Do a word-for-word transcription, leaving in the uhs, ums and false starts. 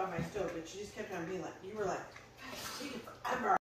my stove, but she just kept on being like, you were like, "God, it's taking forever."